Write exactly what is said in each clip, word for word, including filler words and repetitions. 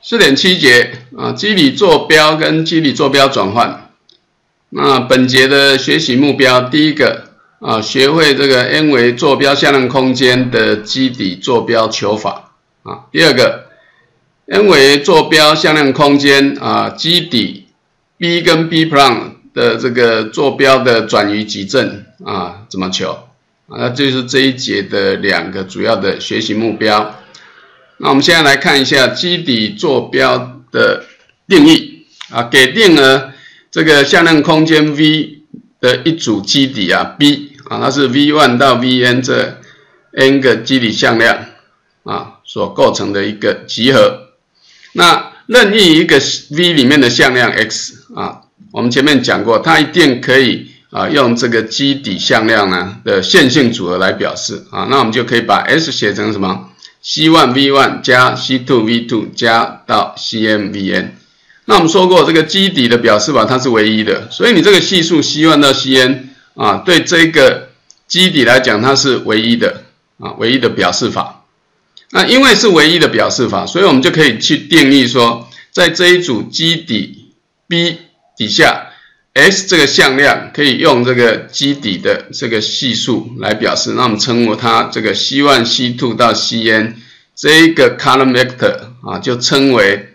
四点七节啊，机理坐标跟机理坐标转换。那本节的学习目标，第一个啊，学会这个 n 维坐标向量空间的基底坐标求法啊。第二个 ，n 维坐标向量空间啊，基底 B 跟 B' 的这个坐标的转移矩阵啊，怎么求？啊，那就是这一节的两个主要的学习目标。那我们现在来看一下基底坐标的定义啊，给定了这个向量空间 V 的一组基底啊 B 啊，它是 V 一 到 Vn 这 n 个基底向量啊所构成的一个集合。那任意一个 V 里面的向量 x 啊，我们前面讲过，它一定可以啊用这个基底向量呢的线性组合来表示啊，那我们就可以把 S 写成什么 C 一 V 一 加 C 二 V 二 加到 Cn Vn。那我们说过，这个基底的表示法它是唯一的，所以你这个系数 C 一 到 Cn 啊，对这个基底来讲它是唯一的啊，唯一的表示法。那因为是唯一的表示法，所以我们就可以去定义说，在这一组基底 B 底下 ，S 这个向量可以用这个基底的这个系数来表示，那我们称为它这个 C 一 C 二 到 Cn 这一个 column vector 啊，就称为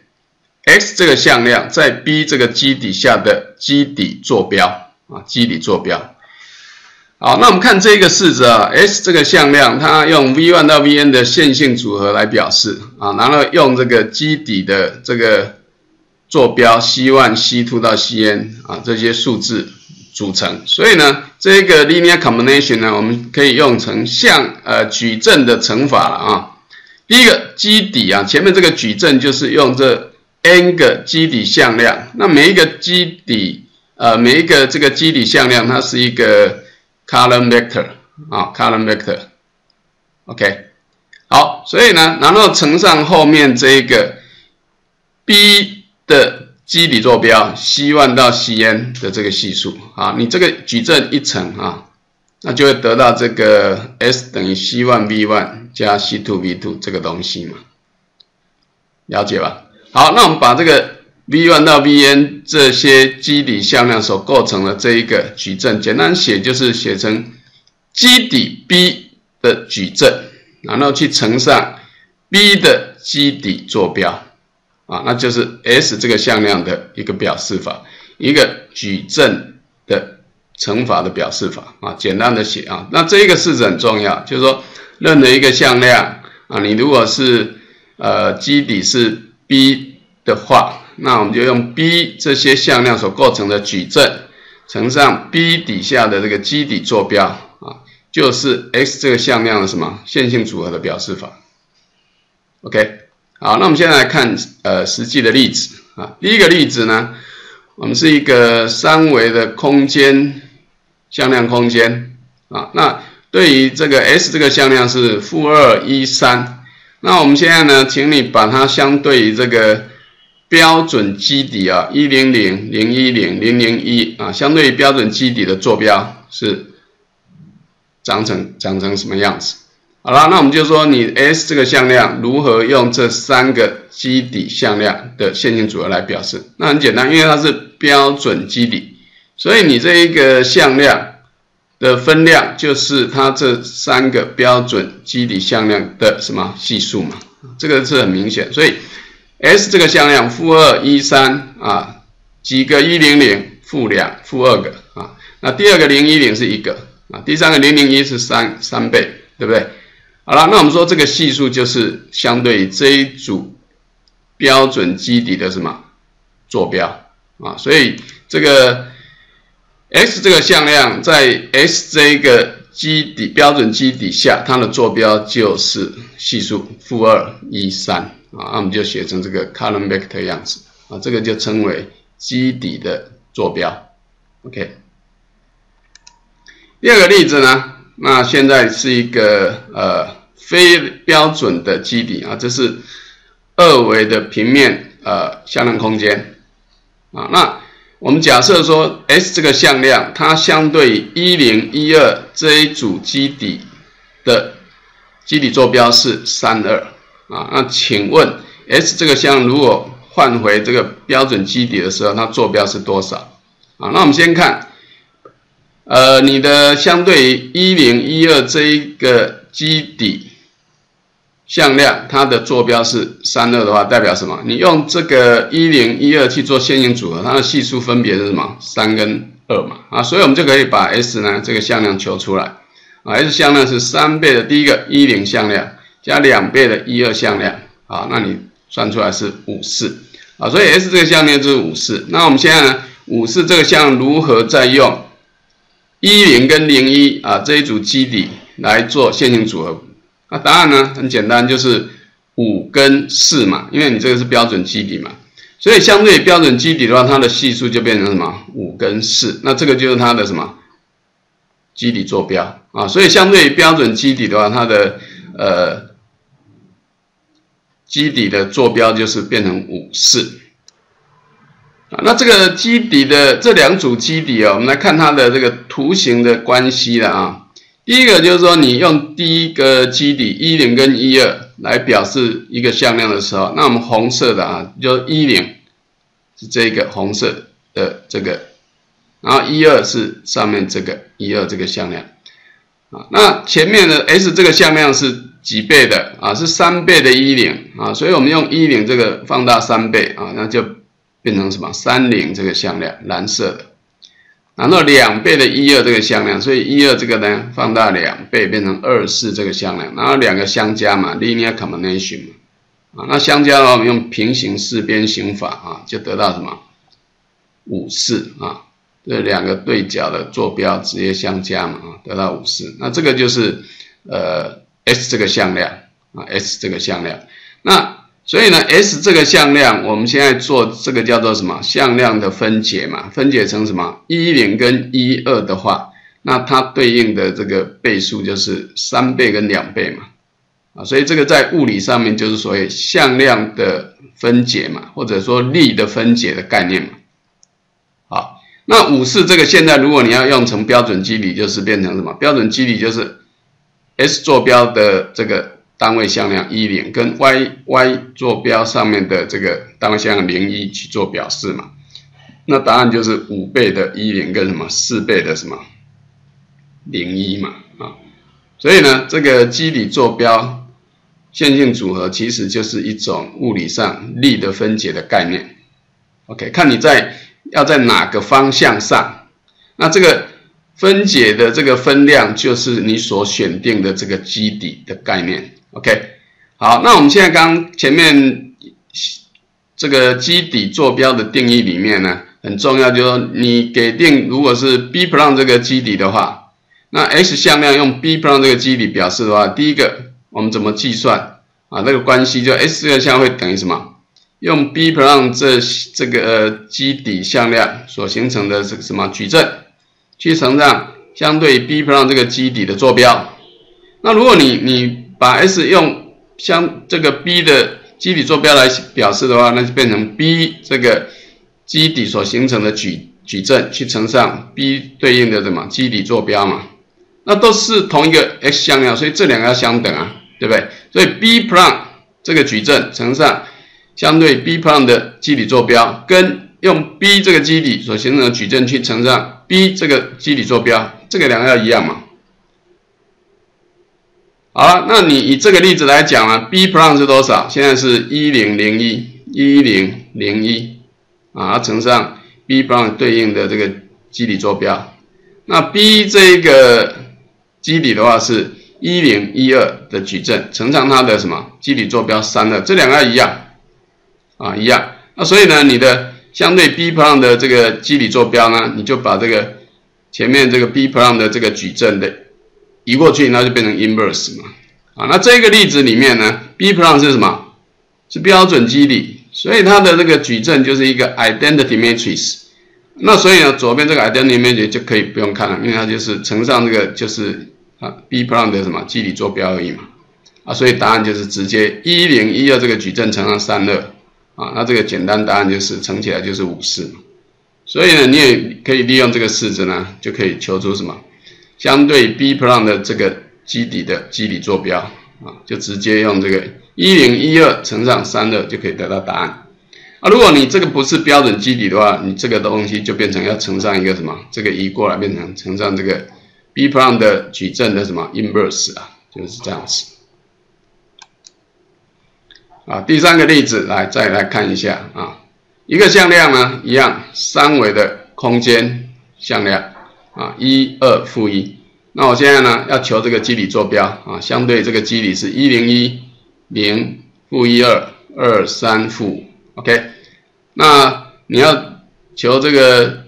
x 这个向量在 B 这个基底下的基底坐标啊，基底坐标。好，那我们看这个式子啊 ，S 这个向量它用 V 一 到 Vn 的线性组合来表示啊，然后用这个基底的这个坐标 C 一 C 二 到 Cn 啊这些数字组成，所以呢，这个 linear combination 呢，我们可以用成像呃矩阵的乘法了啊。第一个基底啊，前面这个矩阵就是用这 n 个基底向量，那每一个基底呃每一个这个基底向量它是一个 column vector 啊 column vector OK 好，所以呢然后乘上后面这个 B 的基底坐标 C 一 到 Cn 的这个系数啊，你这个矩阵一乘啊，那就会得到这个 S 等于 C 一 V 一 加 C 二 V 二 这个东西嘛，了解吧？好，那我们把这个 V 一 到 Vn 这些基底向量所构成的这一个矩阵，简单写就是写成基底 B 的矩阵，然后去乘上 B 的基底坐标啊，那就是 S 这个向量的一个表示法，一个矩阵的乘法的表示法啊，简单的写啊。那这一个式子很重要，就是说任何一个向量啊，你如果是呃基底是 B 的话，那我们就用 B 这些向量所构成的矩阵乘上 B 底下的这个基底坐标啊，就是 X 这个向量的什么线性组合的表示法。OK， 好，那我们现在来看呃实际的例子啊。第一个例子呢，我们是一个三维的空间向量空间啊。那对于这个 S 这个向量是负二一三，那我们现在呢，请你把它相对于这个标准基底啊，一零零、零一零、零零一啊，相对于标准基底的坐标是长成长成什么样子？好了，那我们就说你 S 这个向量如何用这三个基底向量的线性组合来表示？那很简单，因为它是标准基底，所以你这一个向量的分量就是它这三个标准基底向量的什么系数嘛？这个是很明显，所以 S 这个向量负二一三啊，几个一零零负两负二个啊，那第二个零一零是一个啊，第三个零零一是三三倍，对不对？好了，那我们说这个系数就是相对于这一组标准基底的什么坐标啊，所以这个 X 这个向量在 S 这一个基底标准基底下，它的坐标就是系数负二一三啊，那我们就写成这个 column vector 样子啊，这个就称为基底的坐标。OK， 第二个例子呢？那现在是一个呃非标准的基底啊，这是二维的平面呃向量空间啊。那我们假设说 S 这个向量，它相对于一零一二这一组基底的基底坐标是三二啊。那请问 S 这个向量如果换回这个标准基底的时候，它坐标是多少？啊，那我们先看，呃，你的相对于一零一二这一个基底向量，它的坐标是三二的话，代表什么？你用这个一零一二去做线性组合，它的系数分别是什么？三跟二嘛，啊，所以我们就可以把 S 呢这个向量求出来，啊 ，S 向量是三倍的第一个一零向量加两倍的一二向量，啊，那你算出来是五四，啊，所以 S 这个向量就是五四。那我们现在呢，五四这个向量如何再用一零跟零一啊这一组基底来做线性组合？那答案呢很简单，就是五跟四嘛，因为你这个是标准基底嘛，所以相对于标准基底的话，它的系数就变成什么？五跟四，那这个就是它的什么？基底坐标啊，所以相对于标准基底的话，它的呃基底的坐标就是变成五四啊。那这个基底的这两组基底啊，我们来看它的这个图形的关系了啊。第一个就是说，你用第一个基底一零跟一二来表示一个向量的时候，那我们红色的啊，就一零是这个红色的这个，然后一二是上面这个一二这个向量啊。那前面的 S 这个向量是几倍的啊？是三倍的一零啊，所以我们用一零这个放大三倍啊，那就变成什么？三零这个向量，蓝色的。然后两倍的一二这个向量，所以一二这个呢放大两倍变成二四这个向量，然后两个相加嘛 ，linear combination 嘛，啊，那相加的话我们用平行四边形法啊，就得到什么？五四啊，这两个对角的坐标直接相加嘛，啊，得到五四，那这个就是呃 S 这个向量啊 ，S 这个向量，那。所以呢 ，S 这个向量，我们现在做这个叫做什么？向量的分解嘛，分解成什么？一零跟一二的话，那它对应的这个倍数就是三倍跟两倍嘛，啊，所以这个在物理上面就是所谓向量的分解嘛，或者说力的分解的概念嘛。好，那五四这个现在如果你要用成标准基底，就是变成什么？标准基底就是 S 坐标的这个。单位向量一零跟 y y 坐标上面的这个单位向量零一去做表示嘛，那答案就是五倍的一零跟什么四倍的什么零一嘛啊，所以呢，这个基底坐标线性组合其实就是一种物理上力的分解的概念。OK， 看你在要在哪个方向上，那这个分解的这个分量就是你所选定的这个基底的概念。OK， 好，那我们现在刚前面这个基底坐标的定义里面呢，很重要，就是说你给定如果是 B' 这个基底的话，那 X 向量用 B' 这个基底表示的话，第一个我们怎么计算啊？这个关系就 S 这个向量会等于什么？用 B' 这这个呃基底向量所形成的这个什么矩阵，去乘上相对 B' 这个基底的坐标。那如果你你把 S 用相这个 B 的基底坐标来表示的话，那就变成 B 这个基底所形成的矩矩阵去乘上 B 对应的什么基底坐标嘛，那都是同一个 X 向量，所以这两个要相等啊，对不对？所以 B' 这个矩阵乘上相对 B' 的基底坐标，跟用 B 这个基底所形成的矩阵去乘上 B 这个基底坐标，这个两个要一样嘛。好了，那你以这个例子来讲啊 ，B' 是多少？现在是一零零一，一零零一啊，乘上 B' 对应的这个基底坐标。那 B 这个基底的话是一零一二的矩阵乘上它的什么基底坐标三二，这两个要一样啊，一样。那所以呢，你的相对 B' 的这个基底坐标呢，你就把这个前面这个 B' 的这个矩阵的移过去，那就变成 inverse 嘛。啊，那这个例子里面呢 ，B' 是什么？是标准基底，所以它的这个矩阵就是一个 identity matrix。那所以呢，左边这个 identity matrix 就可以不用看了，因为它就是乘上这个就是啊 B' 的什么基底坐标而已嘛。啊，所以答案就是直接一零一二这个矩阵乘上三二啊，那这个简单答案就是乘起来就是五四嘛。所以呢，你也可以利用这个式子呢，就可以求出什么？相对 B' 的这个基底的基底坐标啊，就直接用这个一零一二乘上三十二就可以得到答案。啊，如果你这个不是标准基底的话，你这个东西就变成要乘上一个什么？这个移过来变成乘上这个 B' 的矩阵的什么 inverse 啊，就是这样子。啊，第三个例子来再来看一下啊，一个向量呢一样三维的空间向量啊，一、二、负一。那我现在呢要求这个基底坐标啊，相对这个基底是一零一、零、负一二、二、三、负五 ，OK。那你要求这个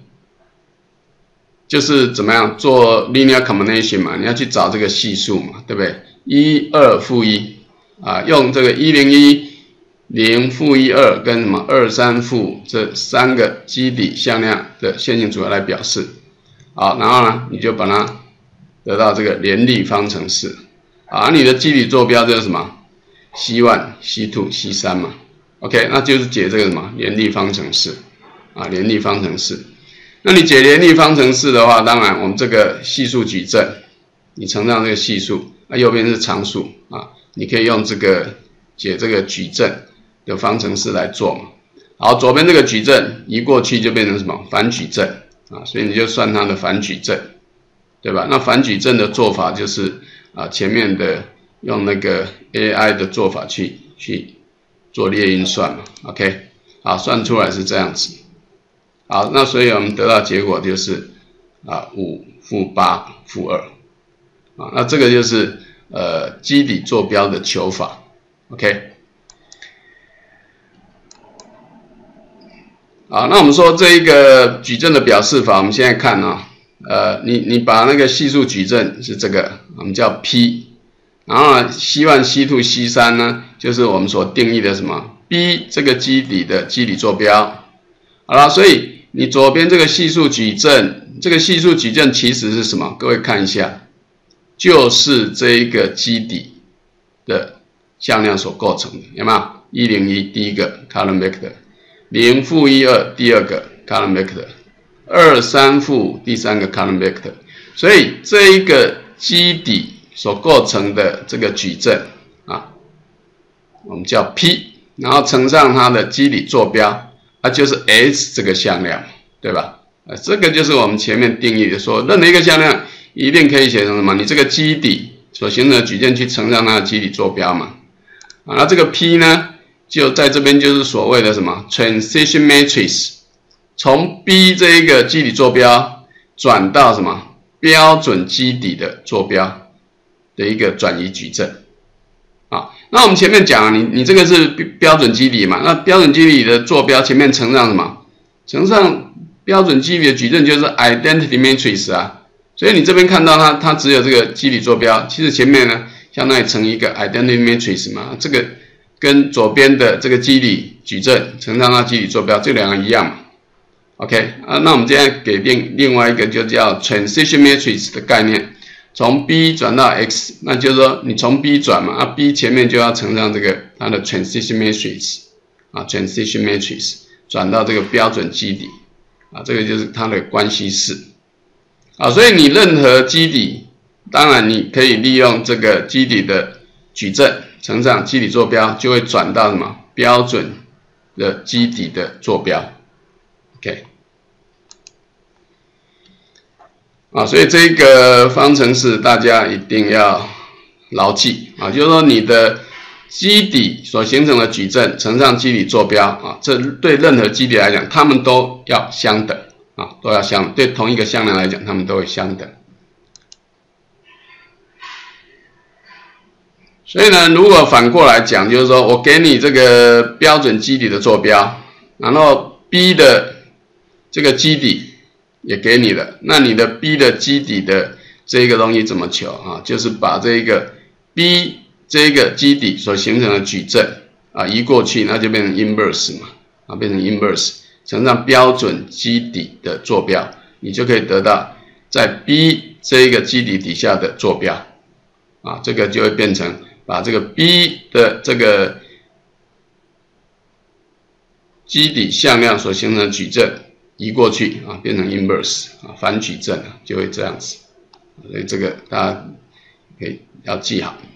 就是怎么样做 linear combination 嘛？你要去找这个系数嘛，对不对？一、二、负一啊，用这个一零一、零、负一二跟什么二、三、负五这三个基底向量的线性组合来表示。好，然后呢，你就把它得到这个联立方程式。啊，你的基底坐标就是什么 ？C 一、C 二、C 三嘛。OK， 那就是解这个什么联立方程式啊，联立方程式。那你解联立方程式的话，当然我们这个系数矩阵，你乘上这个系数，那右边是常数啊，你可以用这个解这个矩阵的方程式来做嘛。好，左边这个矩阵移过去就变成什么反矩阵啊，所以你就算它的反矩阵，对吧？那反矩阵的做法就是啊，前面的用那个 A I 的做法去去。做列运算嘛 ，OK， 好，算出来是这样子。好，那所以我们得到结果就是啊五负八负二啊，那这个就是呃基底坐标的求法 ，OK。好，那我们说这一个矩阵的表示法，我们现在看啊，呃，你你把那个系数矩阵是这个，我们叫 P。然后呢 ，C 一、C 二、C 三呢，就是我们所定义的什么 B 这个基底的基底坐标。好了，所以你左边这个系数矩阵，这个系数矩阵其实是什么？各位看一下，就是这一个基底的向量所构成的，有没有？一零一第一个 column vector， 零负一二第二个 column vector， 二三负五第三个 column vector。所以这一个基底所构成的这个矩阵啊，我们叫 P， 然后乘上它的基底坐标，它就是 S 这个向量，对吧？啊，这个就是我们前面定义的说，任何一个向量一定可以写成什么？你这个基底所形成的矩阵去乘上它的基底坐标嘛。啊，那这个 P 呢，就在这边就是所谓的什么 transition matrix， 从 B 这一个基底坐标转到什么标准基底的坐标的一个转移矩阵，啊，那我们前面讲，你你这个是标准基底嘛？那标准基底的坐标前面乘上什么？乘上标准基底的矩阵就是 identity matrix 啊，所以你这边看到它它只有这个基底坐标，其实前面呢相当于乘一个 identity matrix 嘛，这个跟左边的这个基底矩阵乘上它基底坐标，这两个一样嘛。OK 啊，那我们现在给另另外一个就叫 transition matrix 的概念。从 B 转到 X， 那就是说你从 B 转嘛，啊 B 前面就要乘上这个它的 transition matrix 啊 transition matrix 转到这个标准基底啊，这个就是它的关系式啊，所以你任何基底，当然你可以利用这个基底的矩阵乘上基底坐标，就会转到什么标准的基底的坐标 ，OK。啊，所以这个方程式大家一定要牢记啊，就是说你的基底所形成的矩阵乘上基底坐标啊，这对任何基底来讲，它们都要相等啊，都要相等。对同一个向量来讲，它们都会相等。所以呢，如果反过来讲，就是说我给你这个标准基底的坐标，然后 B 的这个基底也给你了，那你的 B 的基底的这个东西怎么求啊？就是把这个 B 这个基底所形成的矩阵啊移过去，那就变成 inverse 嘛，啊变成 inverse 乘上标准基底的坐标，你就可以得到在 B 这一个基底底下的坐标啊，这个就会变成把这个 B 的这个基底向量所形成的矩阵移过去啊，变成 inverse 啊，反矩阵啊，就会这样子，所以这个大家可以要记好。